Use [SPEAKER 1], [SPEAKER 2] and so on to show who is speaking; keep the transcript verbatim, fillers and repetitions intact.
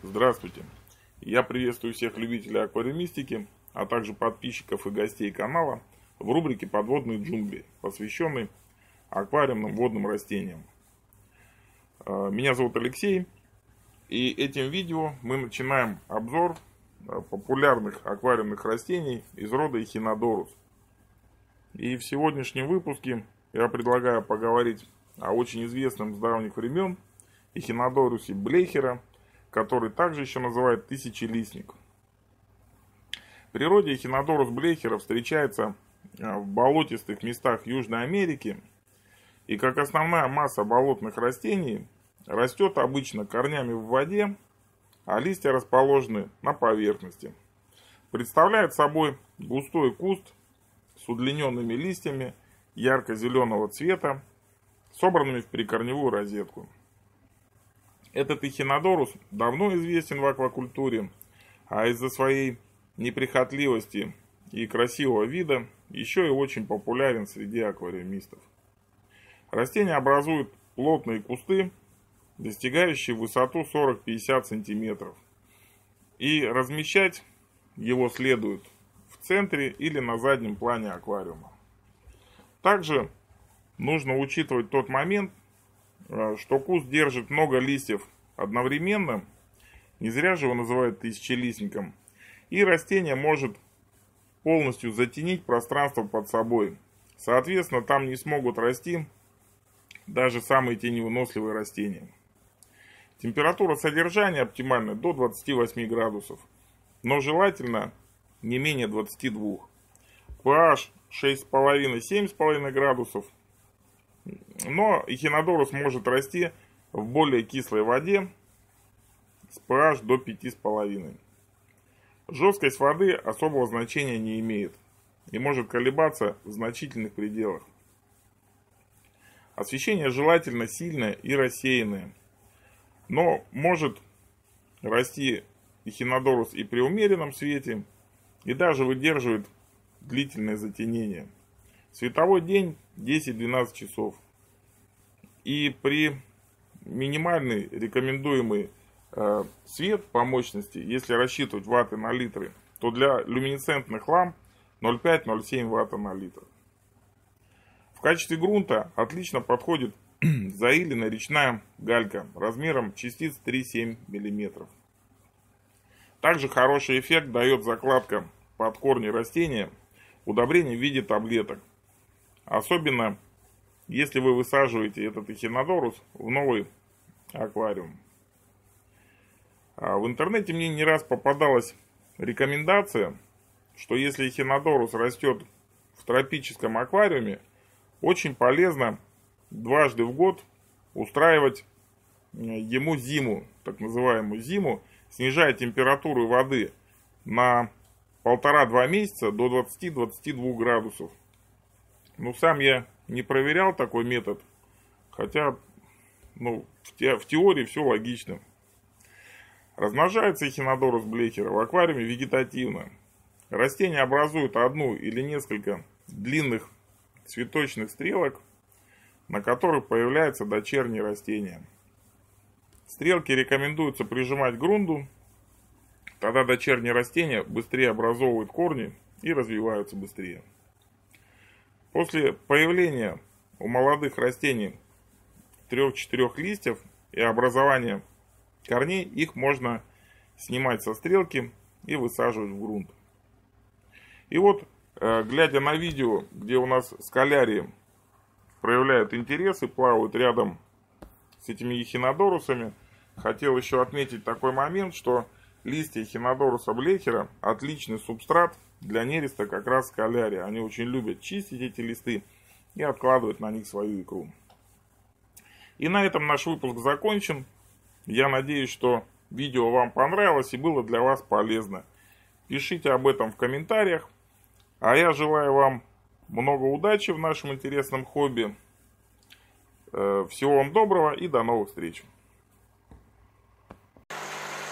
[SPEAKER 1] Здравствуйте! Я приветствую всех любителей аквариумистики, а также подписчиков и гостей канала в рубрике «Подводные джунгли», посвященной аквариумным водным растениям. Меня зовут Алексей, и этим видео мы начинаем обзор популярных аквариумных растений из рода Эхинодорус. И в сегодняшнем выпуске я предлагаю поговорить о очень известном с давних времен Эхинодорусе блейхера, который также еще называют тысячелистник. В природе Эхинодорус блейхера встречается в болотистых местах Южной Америки, и как основная масса болотных растений растет обычно корнями в воде, а листья расположены на поверхности. Представляет собой густой куст с удлиненными листьями ярко-зеленого цвета, собранными в прикорневую розетку. Этот Эхинодорус давно известен в аквакультуре, а из-за своей неприхотливости и красивого вида еще и очень популярен среди аквариумистов. Растение образует плотные кусты, достигающие высоту сорок-пятьдесят сантиметров. И размещать его следует в центре или на заднем плане аквариума. Также нужно учитывать тот момент, что куст держит много листьев одновременно, не зря же его называют тысячелистником, и растение может полностью затенить пространство под собой. Соответственно, там не смогут расти даже самые теневыносливые растения. Температура содержания оптимальна до двадцати восьми градусов, но желательно не менее двадцати двух. pH шесть с половиной — семь с половиной градусов. Но Эхинодорус может расти в более кислой воде с pH до пяти с половиной. Жесткость воды особого значения не имеет и может колебаться в значительных пределах. Освещение желательно сильное и рассеянное, но может расти Эхинодорус и при умеренном свете, и даже выдерживает длительное затенение. Световой день десять-двенадцать часов. И при минимальный рекомендуемый э, свет по мощности, если рассчитывать ватты на литры, то для люминесцентных ламп ноль пять — ноль семь ватта на литр. В качестве грунта отлично подходит заиленная речная галька размером частиц три-семь миллиметров. Также хороший эффект дает закладка под корни растения удобрения в виде таблеток. Особенно, если вы высаживаете этот Эхинодорус в новый аквариум. А в интернете мне не раз попадалась рекомендация, что если Эхинодорус растет в тропическом аквариуме, очень полезно дважды в год устраивать ему зиму, так называемую зиму, снижая температуру воды на полтора-два месяца до двадцати-двадцати двух градусов. Ну, сам я не проверял такой метод, хотя ну, в, те, в теории все логично. Размножается Эхинодорус блейхера в аквариуме вегетативно. Растение образует одну или несколько длинных цветочных стрелок, на которых появляются дочерние растения. Стрелки рекомендуется прижимать к грунту, тогда дочерние растения быстрее образовывают корни и развиваются быстрее. После появления у молодых растений трех-четырех листьев и образования корней, их можно снимать со стрелки и высаживать в грунт. И вот, глядя на видео, где у нас скалярии проявляют интерес и плавают рядом с этими Эхинодорусами, хотел еще отметить такой момент, что листья Эхинодоруса блейхера отличный субстрат для нереста как раз скалярия. Они очень любят чистить эти листы и откладывать на них свою икру. И на этом наш выпуск закончен. Я надеюсь, что видео вам понравилось и было для вас полезно. Пишите об этом в комментариях. А я желаю вам много удачи в нашем интересном хобби. Всего вам доброго и до новых встреч.